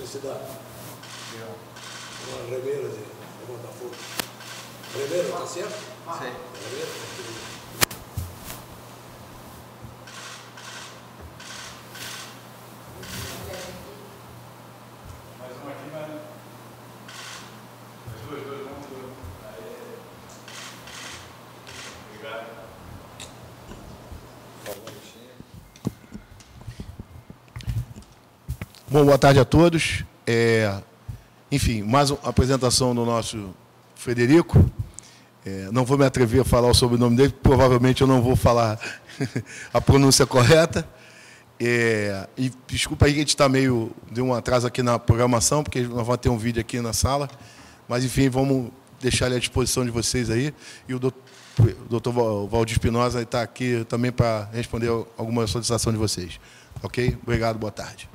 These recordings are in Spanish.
Felicidade. Uma remeira de Botafogo. Remeira, tá certo? Sim. Remeira, mais uma aqui, mas... Dois, vamos. Obrigado. Bom, boa tarde a todos. Enfim, mais uma apresentação do nosso Frederico. Não vou me atrever a falar o sobrenome dele, provavelmente eu não vou falar a pronúncia correta. E desculpa aí que a gente está deu um atraso aqui na programação, porque nós vamos ter um vídeo aqui na sala. Mas, enfim, vamos deixar ele à disposição de vocês aí. E o doutor Valdir Espinosa está aqui também para responder alguma solicitação de vocês. Ok? Obrigado, boa tarde.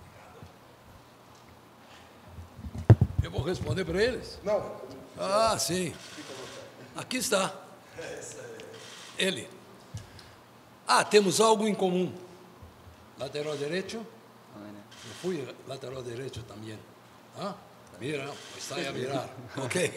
Eu vou responder para eles? Não. Ah, sim. Aqui está. Ele. Temos algo em comum. Lateral direito. Eu fui lateral direito também. Mira, está a mirar. Ok.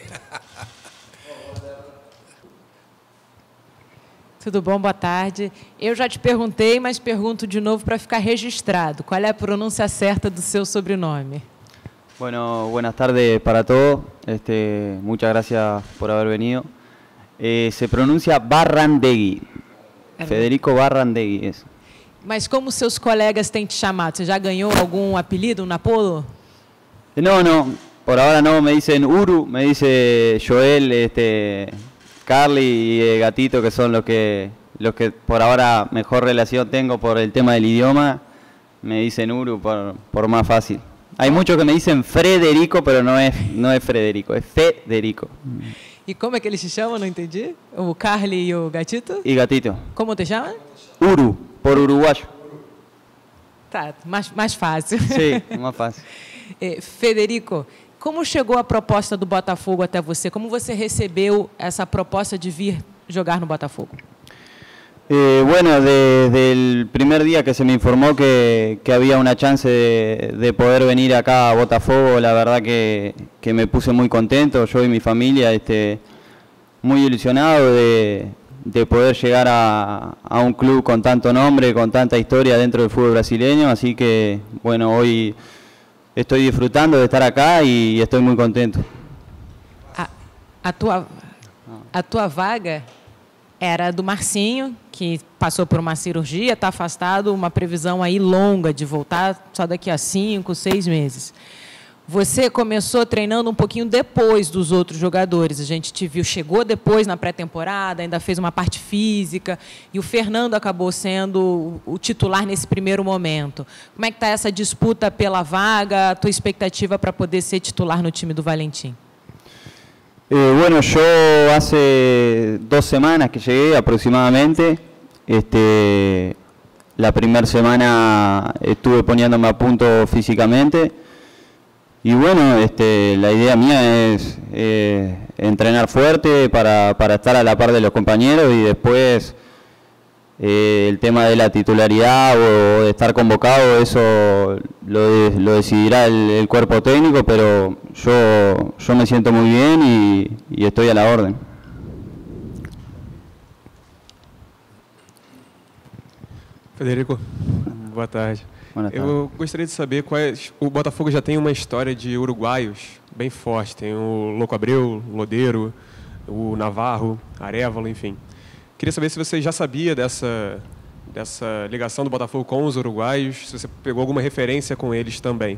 Tudo bom? Boa tarde. Eu já te perguntei, mas pergunto de novo para ficar registrado. Qual é a pronúncia certa do seu sobrenome? Bueno, buenas tardes para todos. Muchas gracias por haber venido. Se pronuncia Barrandegui. Federico Barrandegui. Eso. Mas como seus colegas têm te chamado? Você já ganhou algum apelido, um apolo? No. Por ahora no. Me dicen Uru, me dice Joel, Carly y Gatito, que son los que por ahora mejor relación tengo por el tema del idioma. Me dicen Uru por más fácil. Hay muchos que me dicen Frederico, pero no es Frederico, es Federico. E como é que eles te chamam? Não entendi. O Carly e o Gatito? Y Gatito. Como te chamam? Uru, por uruguayo. Tá, mais fácil. Sí, más fácil. Federico, como chegou a proposta do Botafogo até você? Como você recebeu essa proposta de vir jogar no Botafogo? Bueno, desde el primer día que se me informó que había una chance de poder venir acá a Botafogo, la verdad que me puse muy contento, yo y mi familia, muy ilusionado de poder llegar a un club con tanto nombre, con tanta historia dentro del fútbol brasileño, así que, bueno, hoy estoy disfrutando de estar acá y estoy muy contento. A tua vaga era do Marcinho, que passou por uma cirurgia, está afastado, uma previsão aí longa de voltar só daqui a 5, 6 meses. Você começou treinando um pouquinho depois dos outros jogadores. A gente te viu, chegou depois na pré-temporada, ainda fez uma parte física, e o Fernando acabou sendo o titular nesse primeiro momento. Como é que está essa disputa pela vaga, a tua expectativa para poder ser titular no time do Valentim? Bueno, yo hace 2 semanas que llegué aproximadamente. La primera semana estuve poniéndome a punto físicamente. Y bueno, la idea mía es entrenar fuerte para estar a la par de los compañeros y después el tema de la titularidad o de estar convocado, eso lo decidirá el cuerpo técnico, pero yo me siento muy bien y estoy a la orden. Federico, boa tarde. Boa tarde. Eu gostaria de saber o Botafogo já tem uma história de uruguaios bem forte. Tem o Louco Abreu, o Lodeiro, o Navarro, Arévalo, enfim. Queria saber se você já sabia dessa ligação do Botafogo com os uruguaios, se você pegou alguma referência com eles também.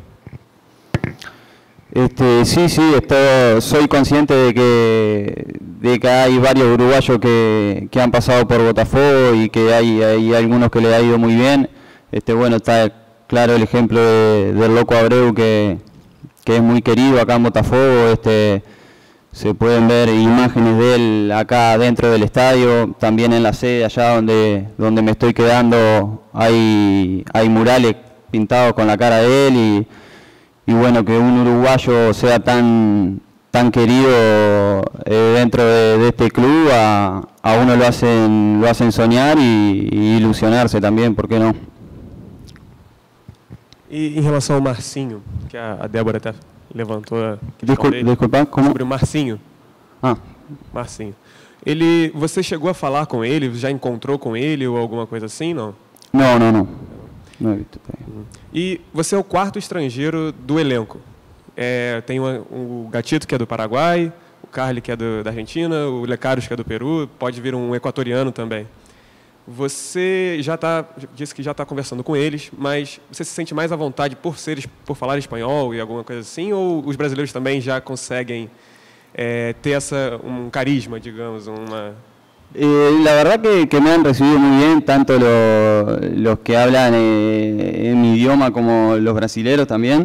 Sí, soy consciente de que hay varios uruguayos que han pasado por Botafogo y que hay algunos que le ha ido muy bien. Bueno, está claro el ejemplo del Loco Abreu que es muy querido acá en Botafogo. Se pueden ver imágenes de él acá dentro del estadio, también en la sede allá donde me estoy quedando hay murales pintados con la cara de él y bueno, que un uruguayo sea tan querido dentro de este club, a uno lo hacen soñar y ilusionarse también, ¿por qué no? E em relação ao Marcinho, que a Débora até levantou a Desculpa, como? sobre o Marcinho. Ah, Marcinho. Você chegou a falar com ele? Já encontrou com ele ou alguma coisa assim, não? não. No he visto todavía. E você é o quarto estrangeiro do elenco. Tem o Gatito, que é do Paraguai, o Carly, que é da Argentina, o Lecaros, que é do Peru, pode vir um equatoriano também. Você disse que já está conversando com eles, mas você se sente mais à vontade por falar espanhol e alguma coisa assim, ou os brasileiros também já conseguem ter um carisma, digamos, La verdad que me han recibido muy bien, tanto los que hablan en mi idioma como los brasileros también.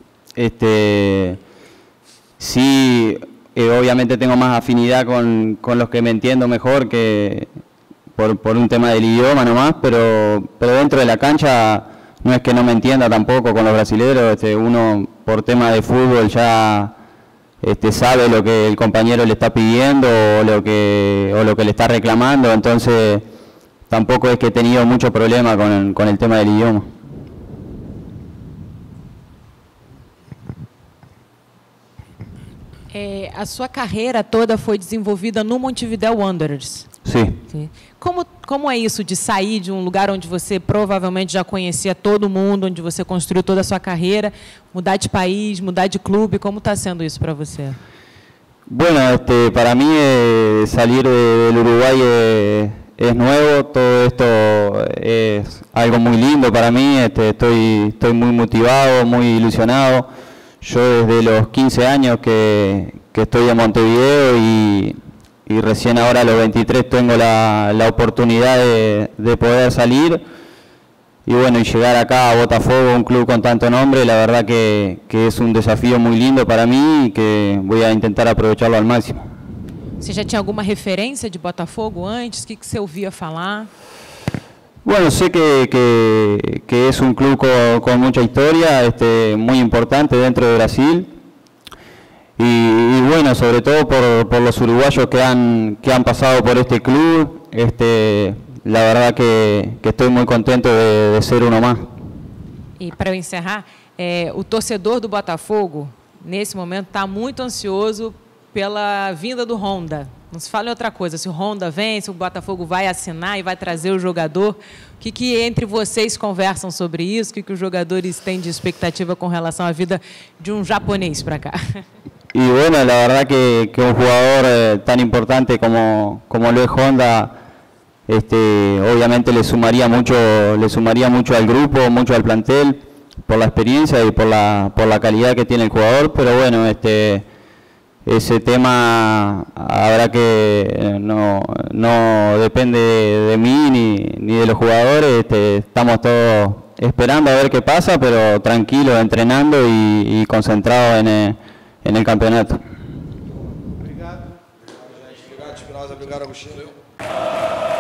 Sí, obviamente tengo más afinidad con los que me entiendo mejor que por un tema del idioma nomás, pero dentro de la cancha no es que no me entienda tampoco con los brasileros. Uno por tema de fútbol ya sabe lo que el compañero le está pidiendo o lo que le está reclamando, entonces tampoco es que he tenido mucho problema con el tema del idioma. A sua carreira toda foi desenvolvida no Montevideo Wanderers. Sim. Sim. Como é isso de sair de um lugar onde você provavelmente já conhecia todo mundo, onde você construiu toda a sua carreira, mudar de país, mudar de clube? Como está sendo isso para você? Bueno, para mí salir del Uruguay es nuevo, todo esto es algo muy lindo para mí, estoy muy motivado, muy ilusionado. Yo desde los 15 años que estoy en Montevideo y recién ahora a los 23 tengo la oportunidad de poder salir y bueno, y llegar acá a Botafogo, un club con tanto nombre, la verdad que es un desafío muy lindo para mí y que voy a intentar aprovecharlo al máximo. Você já tinha alguma referência de Botafogo antes? O que você ouvia falar? Bueno, sé que es un club con mucha historia, muy importante dentro de Brasil y bueno, sobre todo por los uruguayos que han pasado por este club, la verdad que estoy muy contento de ser uno más. E para eu encerrar, o torcedor do Botafogo, nesse momento, está muito ansioso pela vinda do Honda. Não se fala em outra coisa, se o Honda vem, se o Botafogo vai assinar e vai trazer o jogador. O que entre vocês conversam sobre isso? O que os jogadores têm de expectativa com relação à vida de um japonês para cá? Y bueno, la verdad que un jugador tan importante como lo es Honda, obviamente le sumaría mucho al grupo, mucho al plantel, por la experiencia y por la calidad que tiene el jugador, pero bueno, ese tema habrá que no depende de mí ni de los jugadores. Estamos todos esperando a ver qué pasa, pero tranquilos, entrenando y concentrados en el campeonato. Obrigado. Obrigado, Espinosa. Obrigado, Agostinho.